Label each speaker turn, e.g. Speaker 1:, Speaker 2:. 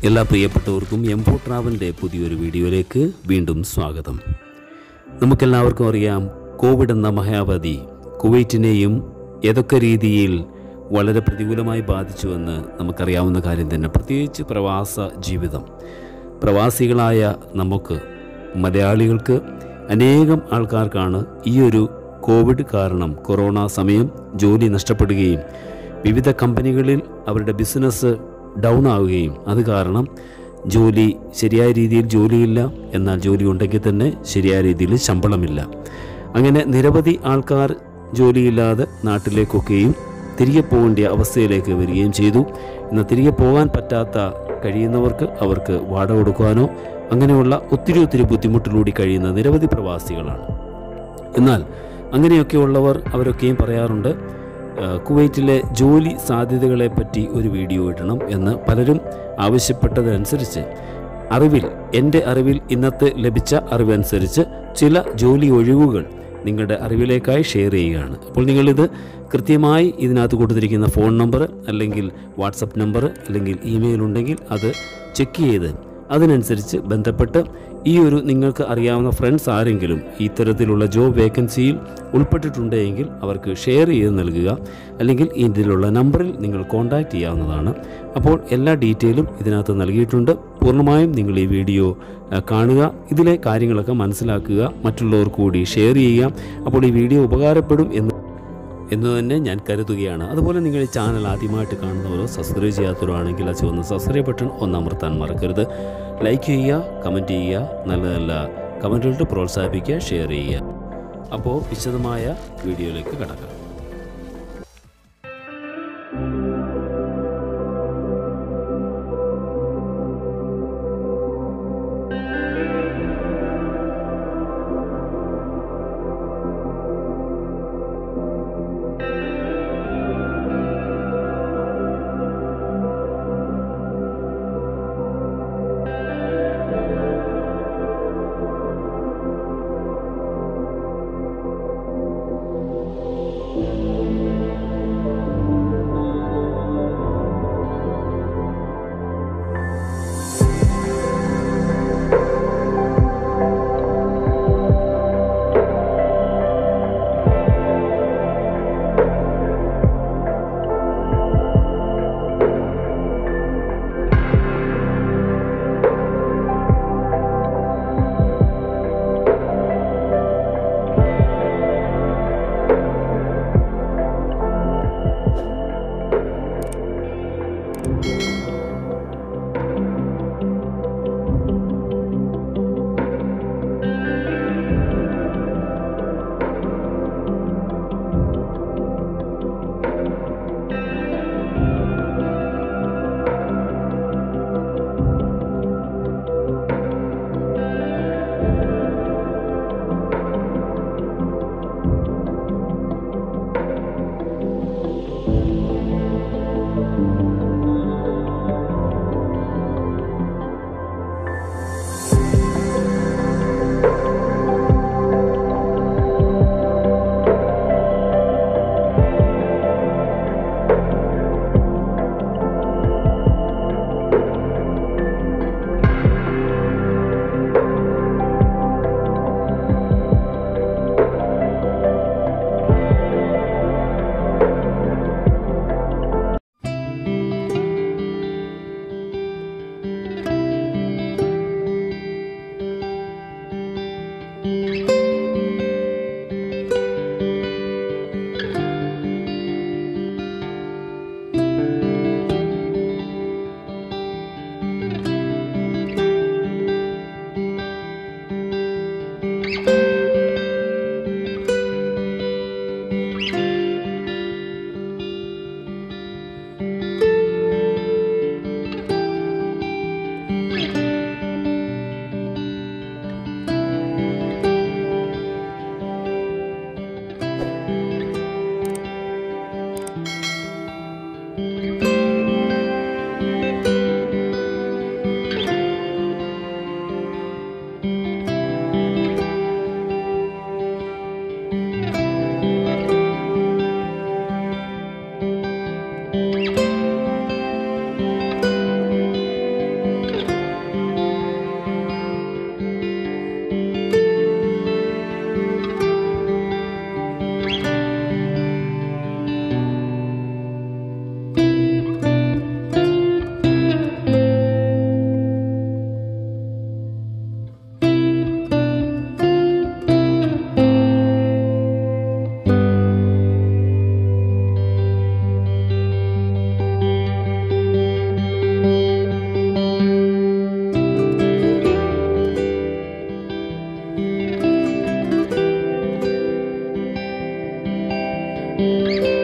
Speaker 1: എല്ലാ പ്രിയപ്പെട്ടവർക്കും എംപോ ട്രാവലിൻ്റെ പുതിയൊരു വീഡിയോയിലേക്ക് വീണ്ടും സ്വാഗതം. നമുക്കെല്ലാവർക്കും അറിയാം, കോവിഡ് എന്ന മഹാവ്യാധി കുവൈറ്റിനെയും ഏതൊക്കെ രീതിയിൽ വളരെ പ്രതികൂലമായി ബാധിച്ചുവെന്ന് നമുക്കറിയാവുന്ന കാര്യം തന്നെ. പ്രത്യേകിച്ച് പ്രവാസ ജീവിതം, പ്രവാസികളായ നമുക്ക് മലയാളികൾക്ക് അനേകം ആൾക്കാർക്കാണ് ഈ ഒരു കോവിഡ് കാരണം കൊറോണ സമയം ജോലി നഷ്ടപ്പെടുകയും വിവിധ കമ്പനികളിൽ അവരുടെ ബിസിനസ് ഡൗൺ ആവുകയും അത് കാരണം ശരിയായ രീതിയിൽ ജോലിയില്ല, എന്നാൽ ജോലി ഉണ്ടെങ്കിൽ തന്നെ ശരിയായ രീതിയിൽ ശമ്പളമില്ല. അങ്ങനെ നിരവധി ആൾക്കാർ ജോലിയില്ലാതെ നാട്ടിലേക്കൊക്കെയും തിരികെ പോകേണ്ട അവസ്ഥയിലേക്ക് വരികയും ചെയ്തു. എന്നാൽ തിരികെ പോകാൻ കഴിയുന്നവർക്ക് അവർക്ക് വാടക കൊടുക്കുവാനോ അങ്ങനെയുള്ള ഒത്തിരി ബുദ്ധിമുട്ടിലൂടെ കഴിയുന്ന നിരവധി പ്രവാസികളാണ്. എന്നാൽ അങ്ങനെയൊക്കെയുള്ളവർ അവരൊക്കെയും പറയാറുണ്ട്, കുവൈറ്റിലെ ജോലി സാധ്യതകളെപ്പറ്റി ഒരു വീഡിയോ ഇടണം എന്ന് പലരും ആവശ്യപ്പെട്ടതനുസരിച്ച് എൻ്റെ അറിവിൽ ഇന്നത്തെ ലഭിച്ച അറിവനുസരിച്ച് ചില ജോലി ഒഴിവുകൾ നിങ്ങളുടെ അറിവിലേക്കായി ഷെയർ ചെയ്യുകയാണ്. അപ്പോൾ നിങ്ങളിത് കൃത്യമായി ഇതിനകത്ത് കൊടുത്തിരിക്കുന്ന ഫോൺ നമ്പർ അല്ലെങ്കിൽ വാട്സപ്പ് നമ്പർ അല്ലെങ്കിൽ ഇമെയിൽ ഉണ്ടെങ്കിൽ അത് ചെക്ക് ചെയ്ത് അതിനനുസരിച്ച് ബന്ധപ്പെട്ട് നിങ്ങൾക്ക് അറിയാവുന്ന ഫ്രണ്ട്സ് ആരെങ്കിലും ഇത്തരത്തിലുള്ള ജോബ് വേക്കൻസിയിൽ ഉൾപ്പെട്ടിട്ടുണ്ടെങ്കിൽ അവർക്ക് ഷെയർ ചെയ്ത് നൽകുക. അല്ലെങ്കിൽ ഇതിലുള്ള നമ്പറിൽ നിങ്ങൾ കോൺടാക്റ്റ് ചെയ്യാവുന്നതാണ്. അപ്പോൾ എല്ലാ ഡീറ്റെയിലും ഇതിനകത്ത് നൽകിയിട്ടുണ്ട്. പൂർണ്ണമായും നിങ്ങൾ ഈ വീഡിയോ കാണുക, ഇതിലെ കാര്യങ്ങളൊക്കെ മനസ്സിലാക്കുക, മറ്റുള്ളവർ കൂടി ഷെയർ ചെയ്യുക. അപ്പോൾ ഈ വീഡിയോ ഉപകാരപ്പെടും എന്ന് തന്നെ ഞാൻ കരുതുകയാണ്. അതുപോലെ നിങ്ങൾ ഈ ചാനൽ ആദ്യമായിട്ട് കാണുന്നവരോ സബ്സ്ക്രൈബ് ചെയ്യാത്തവരോ ആണെങ്കിൽ ആ ചുവന്ന സബ്സ്ക്രൈബ് ബട്ടൺ അമർത്താൻ മറക്കരുത്. ലൈക്ക് ചെയ്യുക, കമൻറ്റ് ചെയ്യുക, നല്ല കമൻറ്റുകളിട്ട് പ്രോത്സാഹിപ്പിക്കുക, ഷെയർ ചെയ്യുക. അപ്പോൾ വിശദമായ വീഡിയോയിലേക്ക് കടക്കാം. നന്ദി.